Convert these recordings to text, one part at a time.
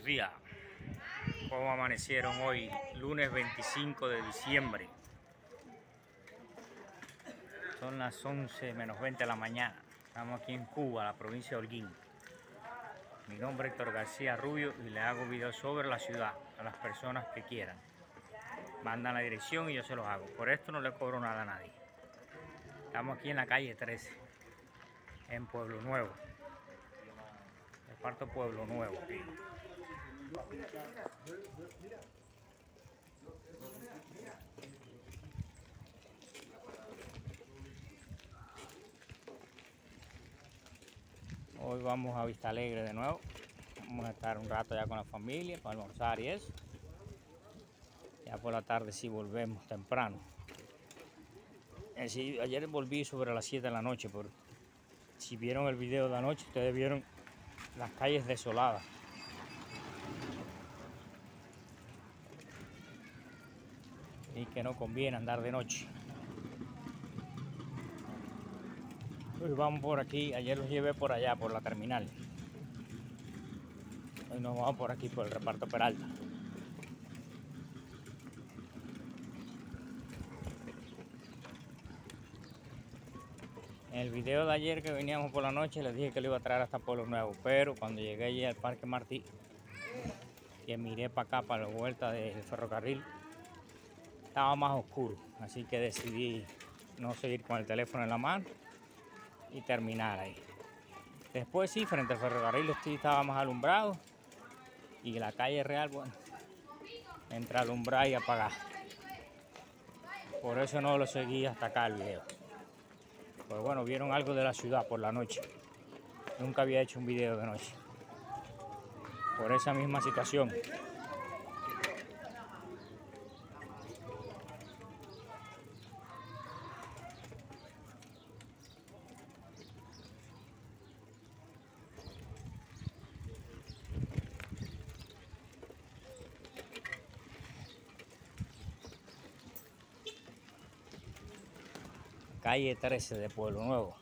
Buenos días. ¿Cómo amanecieron hoy, lunes 25 de diciembre? Son las 11 menos 20 de la mañana. Estamos aquí en Cuba, la provincia de Holguín. Mi nombre es Héctor García Rubio y le hago videos sobre la ciudad a las personas que quieran. Mandan la dirección y yo se los hago. Por esto no le cobro nada a nadie. Estamos aquí en la calle 13, en Pueblo Nuevo. Reparto Pueblo Nuevo. Hoy vamos a Vista Alegre de nuevo. Vamos a estar un rato ya con la familia para almorzar y eso. Ya por la tarde sí volvemos temprano. Ayer volví sobre las 7 de la noche, pero si vieron el video de la noche, ustedes vieron las calles desoladas. Y que no conviene andar de noche. Hoy vamos por aquí, ayer los llevé por allá, por la terminal. Hoy nos vamos por aquí, por el reparto Peralta. En el video de ayer que veníamos por la noche les dije que lo iba a traer hasta Pueblo Nuevo, pero cuando llegué allí al Parque Martí, que miré para acá, para la vuelta del ferrocarril, estaba más oscuro, así que decidí no seguir con el teléfono en la mano y terminar ahí. Después sí, frente al ferrocarril sí estaba más alumbrado y la calle real, bueno, entre alumbrar y apagar. Por eso no lo seguí hasta acá el video. Pues bueno, vieron algo de la ciudad por la noche. Nunca había hecho un video de noche. Por esa misma situación. Calle 13 de Pueblo Nuevo.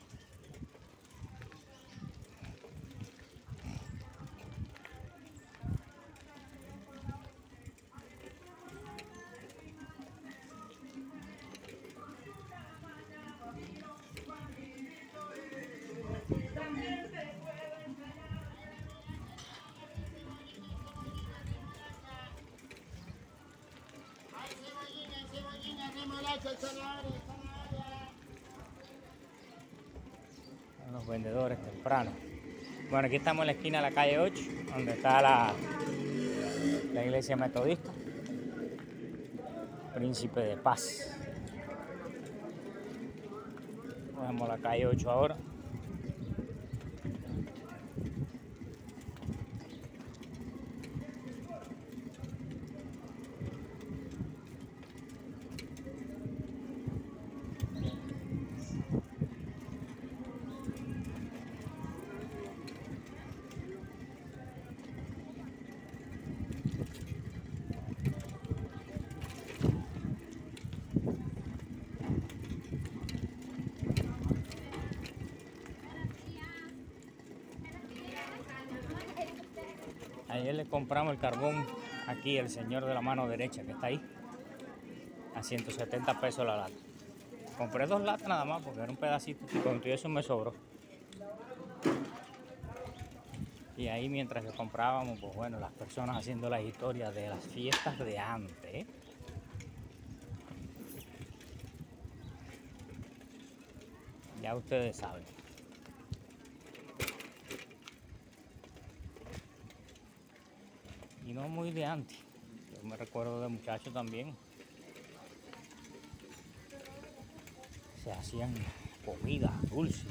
Los vendedores temprano. Bueno, aquí estamos en la esquina de la calle 8, donde está la iglesia metodista Príncipe de Paz. Vamos a la calle 8 ahora. Ayer le compramos el carbón aquí al señor de la mano derecha que está ahí a 170 pesos la lata. Compré 2 latas nada más porque era un pedacito y con todo eso me sobró. Y ahí mientras que comprábamos, pues bueno, las personas haciendo las historias de las fiestas de antes. Ya ustedes saben. Y no muy de antes. Yo me recuerdo de muchachos también. Se hacían comida dulce.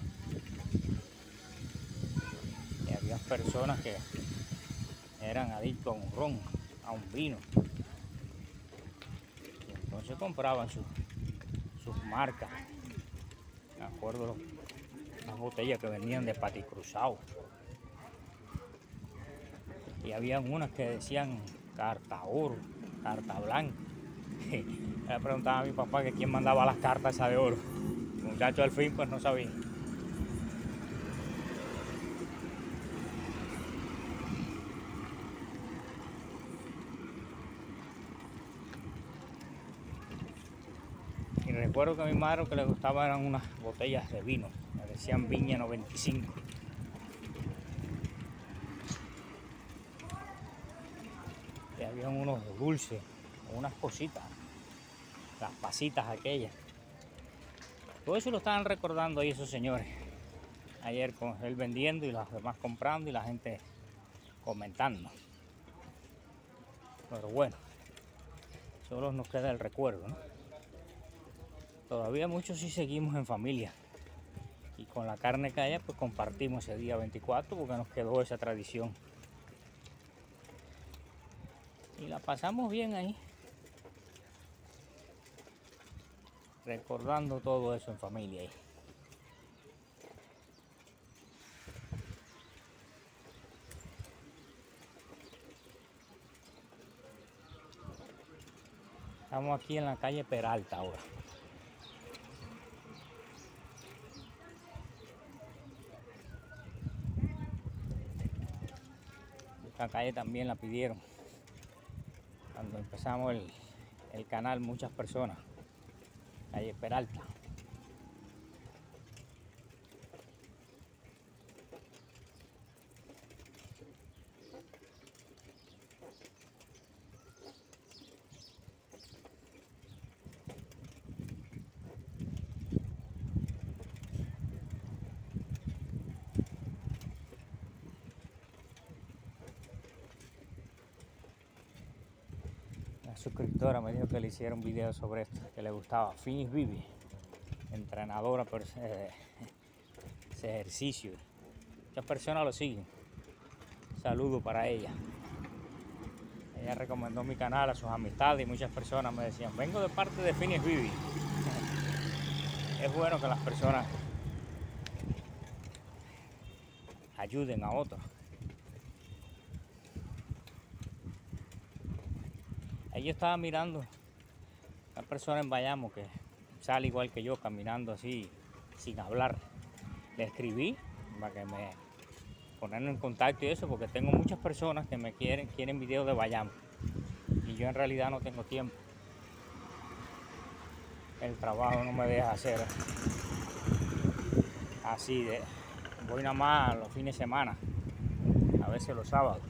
Y había personas que eran adictos a un ron, a un vino. Y entonces compraban sus marcas. Me acuerdo las botellas que venían de Pati Cruzado. Y habían unas que decían carta oro, carta blanca. Le preguntaba a mi papá que quién mandaba las cartas esas de oro. El muchacho al fin pues no sabía. recuerdo que a mi madre lo que le gustaba eran unas botellas de vino, me decían Viña 95. Y había unos dulces, unas cositas, las pasitas aquellas. Todo eso lo estaban recordando ahí esos señores. Ayer con él vendiendo y los demás comprando y la gente comentando. Pero bueno, solo nos queda el recuerdo, ¿no? Todavía muchos sí seguimos en familia. Y con la carne que haya, pues compartimos ese día 24 porque nos quedó esa tradición. Y la pasamos bien ahí. Recordando todo eso en familia ahí. Estamos aquí en la calle Peralta ahora. Esta calle también la pidieron. Cuando empezamos el canal, muchas personas. Calle Peralta. La suscriptora me dijo que le hiciera un video sobre esto, que le gustaba. Finis Vivi, entrenadora por ese ejercicio. Muchas personas lo siguen. Saludo para ella. Ella recomendó mi canal a sus amistades y muchas personas me decían, vengo de parte de Finis Vivi. Es bueno que las personas ayuden a otros. Ahí yo estaba mirando una persona en Bayamo que sale igual que yo, caminando así, sin hablar. Le escribí para que me ponernos en contacto y eso, porque tengo muchas personas que me quieren videos de Bayamo. Y yo en realidad no tengo tiempo. El trabajo no me deja hacer así de... Voy nada más los fines de semana, a veces los sábados.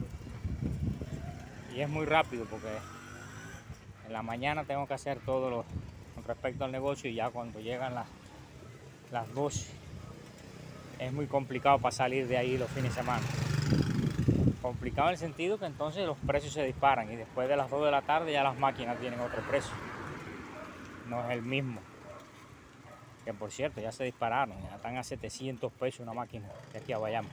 Y es muy rápido porque en la mañana tengo que hacer todo lo con respecto al negocio y ya cuando llegan las 12 es muy complicado para salir de ahí los fines de semana. Complicado en el sentido que entonces los precios se disparan y después de las 2 de la tarde ya las máquinas tienen otro precio. No es el mismo. Que por cierto ya se dispararon, ya están a 700 pesos una máquina de aquí a Bayamo.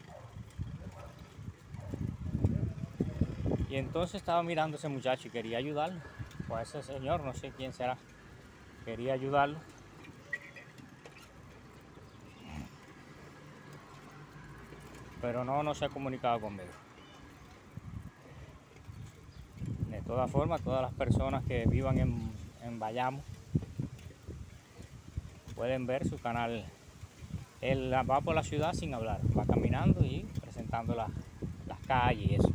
Y entonces estaba mirando a ese muchacho y quería ayudarlo. Pues ese señor, no sé quién será, quería ayudarlo. Pero no se ha comunicado conmigo. De todas formas, todas las personas que vivan en Bayamo pueden ver su canal. Él va por la ciudad sin hablar, va caminando y presentando las calles y eso.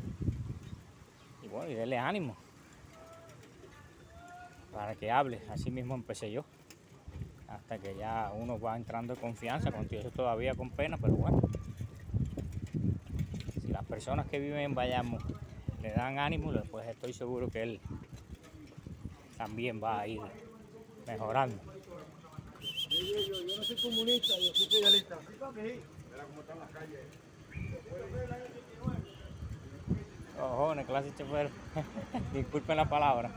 Y bueno, y denle ánimo para que hable. Así mismo empecé yo, hasta que ya uno va entrando en confianza, contigo todavía con pena, pero bueno. Si las personas que viven en Bayamo le dan ánimo, pues estoy seguro que él también va a ir mejorando. Yo no soy comunista, yo soy socialista. Mira cómo están las calles. Cojones, clase chofer. Disculpen la palabra.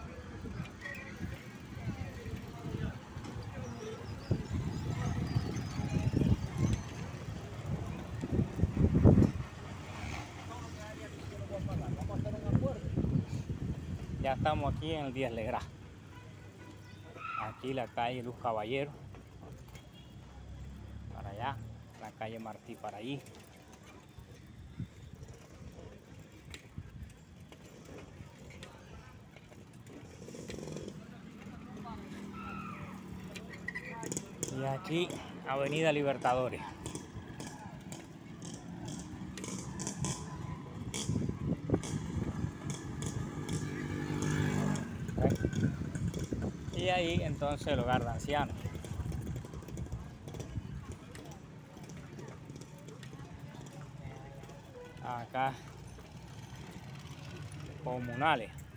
Ya estamos aquí en el Díaz Legrá. Aquí la calle Luz Caballero. Para allá. La calle Martí para allí. Y aquí Avenida Libertadores. Y Y ahí entonces el hogar de ancianos. Acá comunales.